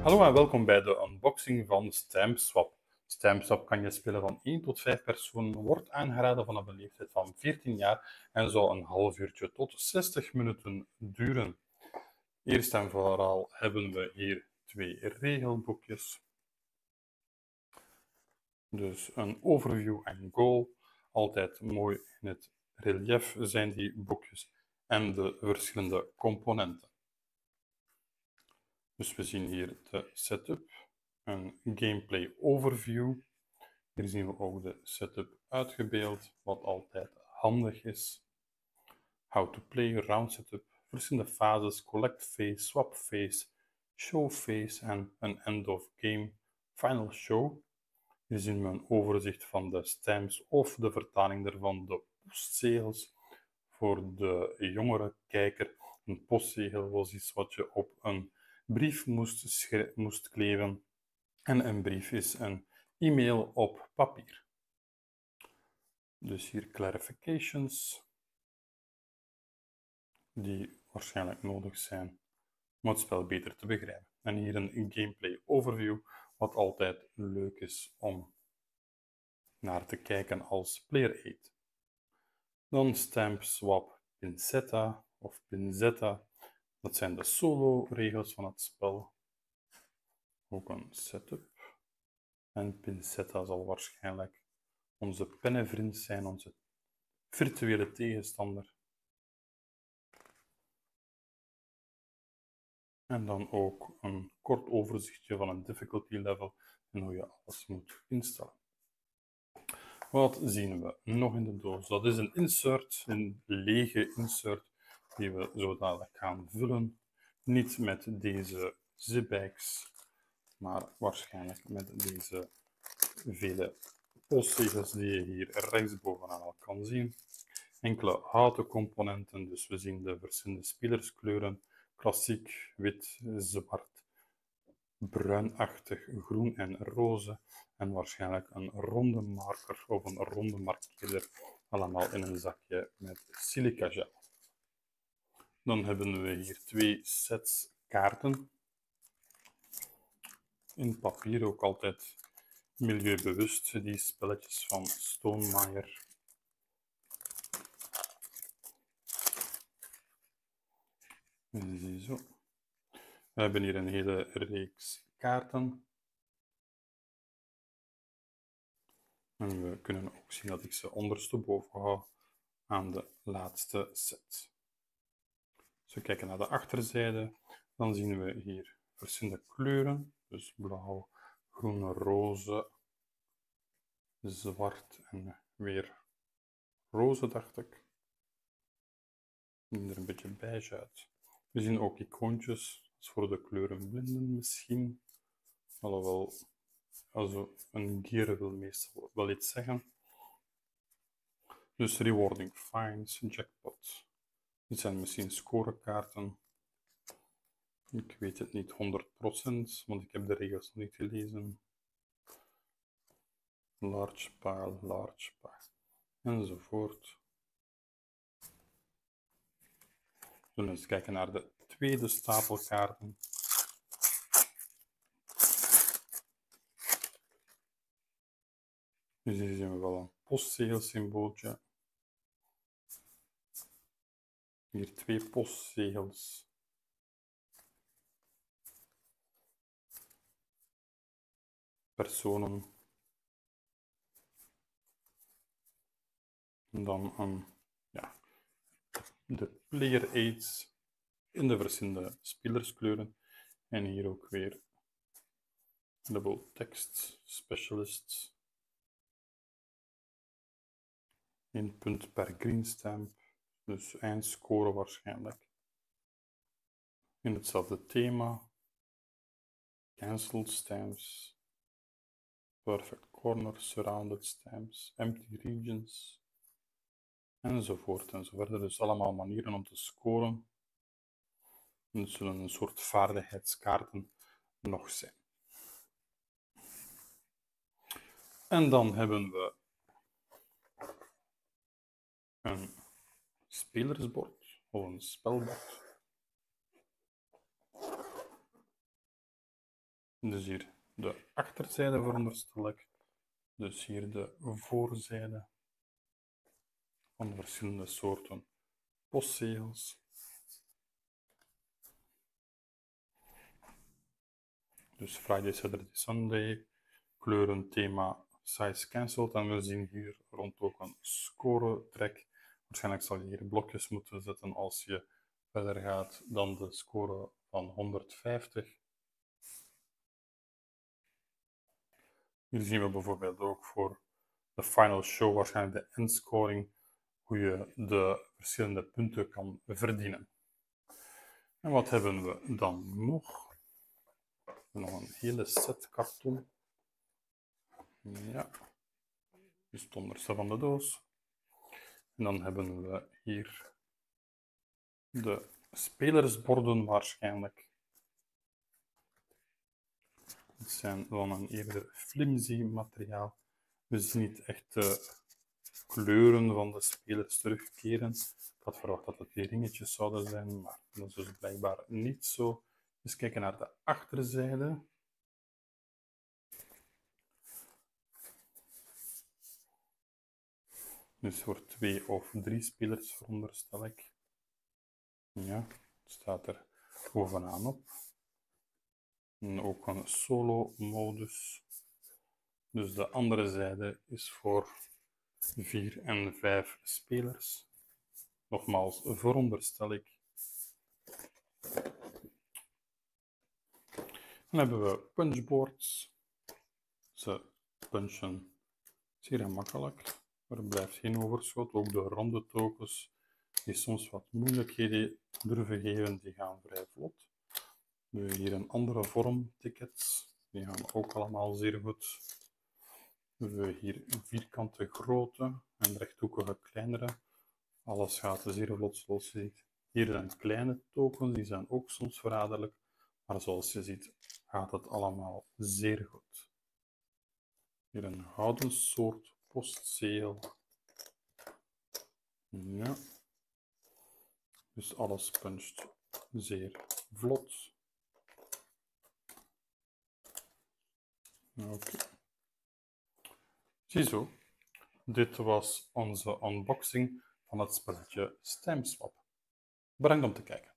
Hallo en welkom bij de unboxing van Stampswap. Stampswap kan je spelen van 1 tot 5 personen, wordt aangeraden vanaf een leeftijd van 14 jaar en zou een half uurtje tot 60 minuten duren. Eerst en vooral hebben we hier 2 regelboekjes. Dus een overview en goal, altijd mooi in het relief zijn die boekjes en de verschillende componenten. Dus we zien hier de setup, een gameplay overview. Hier zien we ook de setup uitgebeeld, wat altijd handig is. How to play, round setup, verschillende fases, collect phase, swap phase, show phase en een end of game final show. Hier zien we een overzicht van de stamps of de vertaling daarvan, de postzegels. Voor de jongere kijker, een postzegel was iets wat je op een brief moest kleven. En een brief is een e-mail op papier. Dus hier clarifications, die waarschijnlijk nodig zijn om het spel beter te begrijpen. En hier een gameplay overview, wat altijd leuk is om naar te kijken als player aid. Dan stamp, swap, pincetta of pinzetta. Dat zijn de solo-regels van het spel. Ook een setup. En pincetta zal waarschijnlijk onze pennenvriend zijn, onze virtuele tegenstander. En dan ook een kort overzichtje van een difficulty level en hoe je alles moet instellen. Wat zien we nog in de doos? Dat is een insert, een lege insert, die we zo dadelijk gaan vullen. Niet met deze zipbags, maar waarschijnlijk met deze vele postzegels die je hier rechtsbovenaan al kan zien. Enkele houten componenten, dus we zien de verschillende spelerskleuren, klassiek, wit, zwart, bruinachtig, groen en roze en waarschijnlijk een ronde marker of een ronde markeerder, allemaal in een zakje met silica gel. Dan hebben we hier 2 sets kaarten. In papier, ook altijd milieubewust, die spelletjes van Stonemaier. Ziezo. We hebben hier een hele reeks kaarten. En we kunnen ook zien dat ik ze ondersteboven hou aan de laatste set. Als we kijken naar de achterzijde, dan zien we hier verschillende kleuren. Dus blauw, groen, roze, zwart en weer roze, dacht ik. Ziet er een beetje beige uit. We zien ook icoontjes, dat is voor de kleurenblinden misschien. Alhoewel, also een gier wil meestal wel iets zeggen. Dus rewarding finds, jackpot. Dit zijn misschien scorekaarten. Ik weet het niet 100%, want ik heb de regels nog niet gelezen. Large pile, enzovoort. We zullen eens kijken naar de tweede stapel kaarten. Dus hier zien we wel een postzegelssymbooltje. Hier 2 postzegels. Personen. En dan de player aids in de verschillende spelerskleuren. En hier ook weer double text specialists. 1 punt per green stamp, dus eindscore waarschijnlijk. In hetzelfde thema. Cancelled stamps. Perfect corner, surrounded stamps, empty regions. Enzovoort enzovoort. Dus allemaal manieren om te scoren. En het zullen een soort vaardigheidskaarten nog zijn. En dan hebben we een spelersbord of een spelbord. Dus hier de achterzijde veronderstel ik. Dus hier de voorzijde van de verschillende soorten postzegels. Dus Friday, Saturday, Sunday, kleuren, thema, size cancelled. En we zien hier rond ook een score track. Waarschijnlijk zal je hier blokjes moeten zetten als je verder gaat dan de score van 150. Hier zien we bijvoorbeeld ook voor de final show, waarschijnlijk de endscoring, hoe je de verschillende punten kan verdienen. En wat hebben we dan nog? Nog een hele set karton. Ja, dus het onderste van de doos. En dan hebben we hier de spelersborden waarschijnlijk. Het zijn van een eerder flimsy materiaal. We zien niet echt de kleuren van de spelers terugkeren. Ik had verwacht dat het die ringetjes zouden zijn, maar dat is dus blijkbaar niet zo. Dus kijken naar de achterzijde. Dus voor 2 of 3 spelers veronderstel ik. Ja, het staat er bovenaan op. En ook een solo-modus. Dus de andere zijde is voor 4 en 5 spelers. Nogmaals, veronderstel ik. Dan hebben we punchboards. Ze punchen zeer gemakkelijk. Er blijft geen overschot. Ook de ronde tokens die soms wat moeilijkheden durven geven, die gaan vrij vlot. We hebben hier een andere vorm tickets. Die gaan ook allemaal zeer goed. We hebben hier een vierkante grote en rechthoekige kleinere. Alles gaat zeer vlot zoals je ziet. Hier zijn kleine tokens, die zijn ook soms verraderlijk. Maar zoals je ziet gaat het allemaal zeer goed. Hier een gouden soort postzegel. Ja. Dus alles puncht zeer vlot. Oké. Ziezo, dit was onze unboxing van het spelletje Stamp Swap. Bedankt om te kijken.